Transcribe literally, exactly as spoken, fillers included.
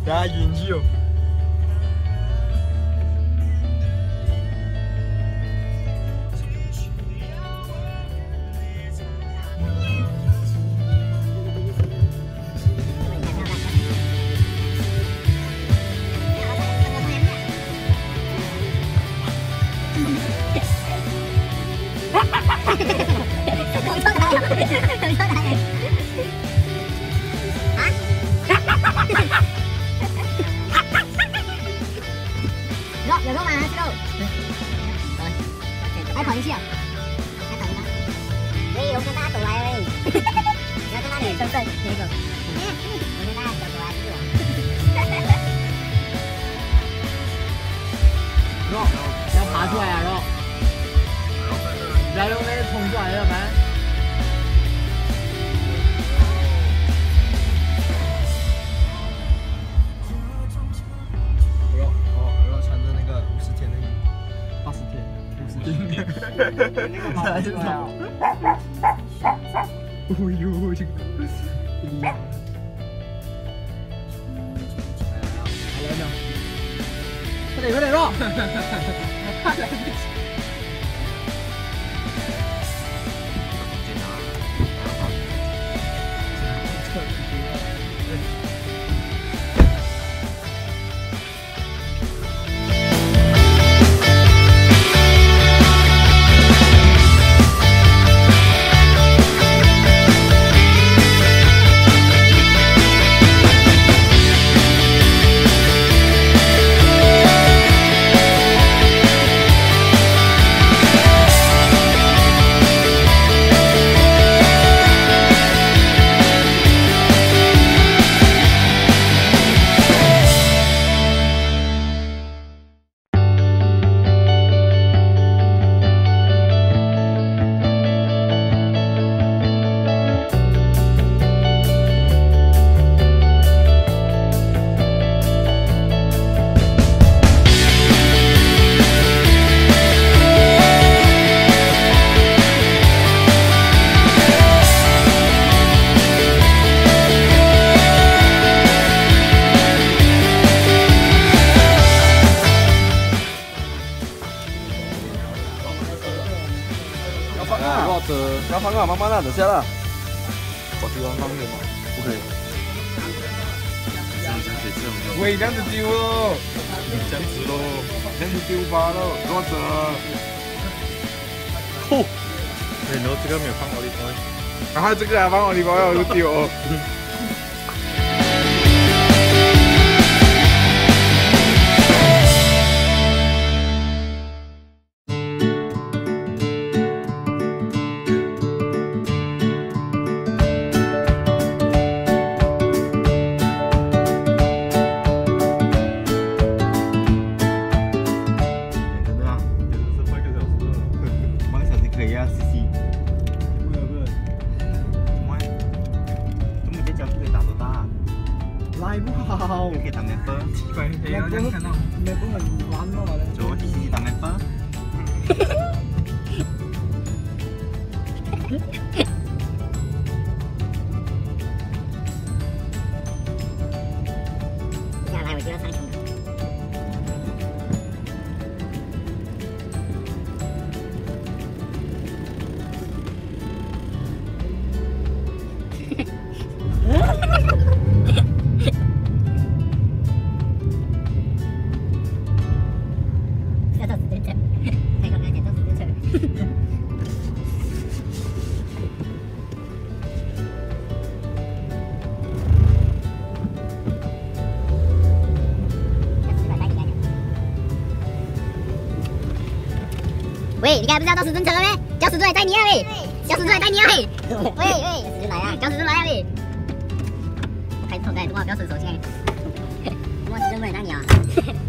他研究。 肉有肉吗？是肉。还跑进去啊？还跑进去？喂，我跟大家走来喂。你要在那里身份那个。我跟大家走走来是我。 肉，要爬出来啊肉！不要用那个冲出来要不然。 啥子草？哦呦，这个，哎呀！来了，快点快点肉！来得及。 要放啊，慢慢的，等下了。我丢完放远吗？不可以。喂，这样子丢哦，这样子喽，这样子丢吧喽，给我走。吼！哎，然后这个没有放奥利包，然后这个还放奥利包，我就丢哦。 来不好， 可以当 member， member member 很难哦， 做第四当 member。 接下来我就要上冲了。喂，你刚才不是要到时针车了咩？叫时针来带你啊喂！叫时针来带你啊喂！喂喂，时针来啊！叫时针来啊喂！我开头在，我不要伸手先。我时针来带你啊！